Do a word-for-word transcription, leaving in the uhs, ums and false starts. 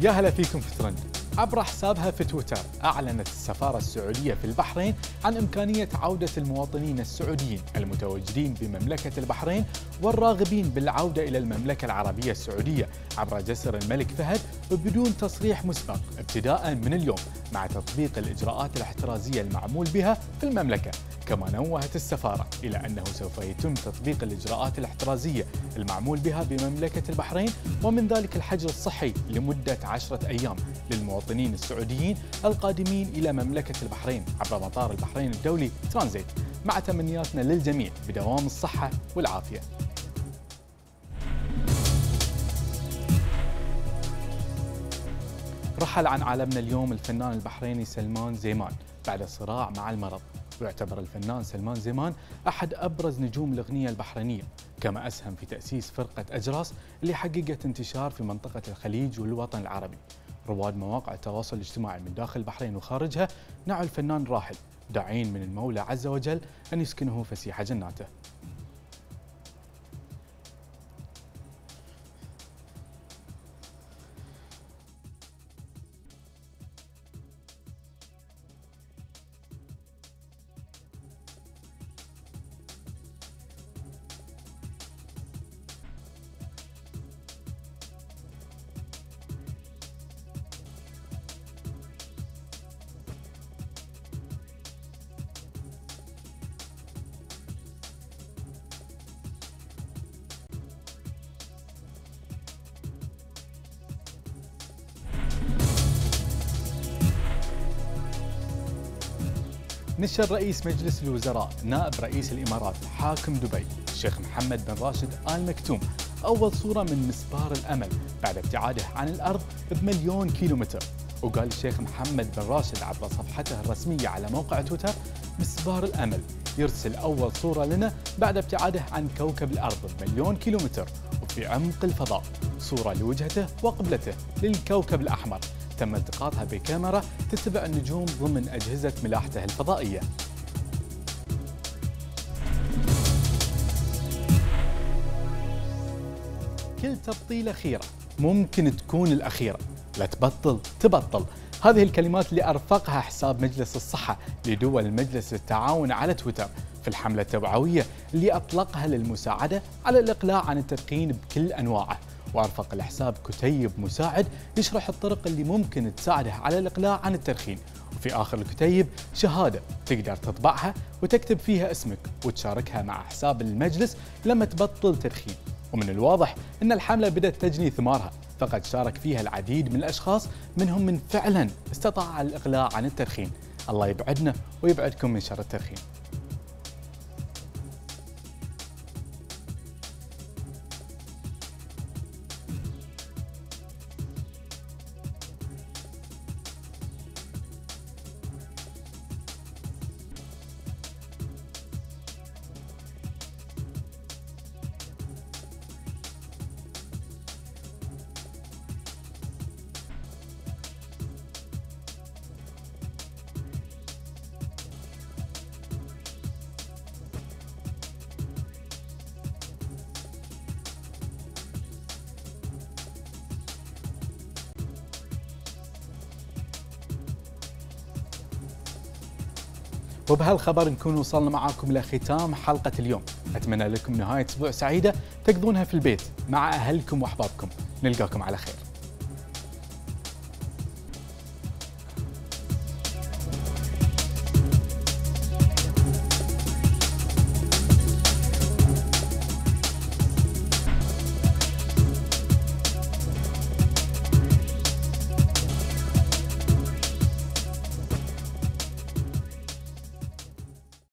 يا هلا فيكم في ترند. عبر حسابها في تويتر أعلنت السفارة السعودية في البحرين عن إمكانية عودة المواطنين السعوديين المتواجدين بمملكة البحرين والراغبين بالعودة إلى المملكة العربية السعودية عبر جسر الملك فهد وبدون تصريح مسبق ابتداء من اليوم، مع تطبيق الإجراءات الاحترازية المعمول بها في المملكة. كما نوهت السفارة إلى أنه سوف يتم تطبيق الإجراءات الاحترازية المعمول بها بمملكة البحرين، ومن ذلك الحجر الصحي لمدة عشرة أيام للمواطنين السعوديين القادمين إلى مملكة البحرين عبر مطار البحرين الدولي ترانزيت، مع تمنياتنا للجميع بدوام الصحة والعافية. رحل عن عالمنا اليوم الفنان البحريني سلمان زيمان بعد صراع مع المرض، ويعتبر الفنان سلمان زيمان أحد أبرز نجوم الأغنية البحرينية، كما أسهم في تأسيس فرقة أجراس اللي حققت انتشار في منطقة الخليج والوطن العربي. رواد مواقع التواصل الاجتماعي من داخل البحرين وخارجها نعوا الفنان الراحل، داعين من المولى عز وجل أن يسكنه فسيح جناته. نشر رئيس مجلس الوزراء نائب رئيس الإمارات حاكم دبي الشيخ محمد بن راشد آل مكتوم أول صورة من مسبار الأمل بعد ابتعاده عن الأرض بمليون كيلومتر. وقال الشيخ محمد بن راشد عبر صفحته الرسمية على موقع تويتر: مسبار الأمل يرسل أول صورة لنا بعد ابتعاده عن كوكب الأرض بمليون كيلومتر وفي عمق الفضاء، صورة لوجهته وقبلته للكوكب الأحمر تم التقاطها بكاميرا تتبع النجوم ضمن أجهزة ملاحته الفضائية. كل تبطيلة خيرة ممكن تكون الأخيرة، لا تبطل تبطل. هذه الكلمات اللي أرفقها حساب مجلس الصحة لدول مجلس التعاون على تويتر في الحملة التوعوية اللي أطلقها للمساعدة على الإقلاع عن التدخين بكل أنواعه. وأرفق الحساب كتيب مساعد يشرح الطرق اللي ممكن تساعده على الإقلاع عن التدخين، وفي آخر الكتيب شهادة تقدر تطبعها وتكتب فيها اسمك وتشاركها مع حساب المجلس لما تبطل تدخين. ومن الواضح أن الحملة بدأت تجني ثمارها، فقد شارك فيها العديد من الأشخاص منهم من فعلا استطاع الإقلاع عن التدخين. الله يبعدنا ويبعدكم من شر التدخين. وبهالخبر نكون وصلنا معاكم لختام حلقة اليوم. أتمنى لكم نهاية أسبوع سعيدة تقضونها في البيت مع أهلكم وأحبابكم. نلقاكم على خير.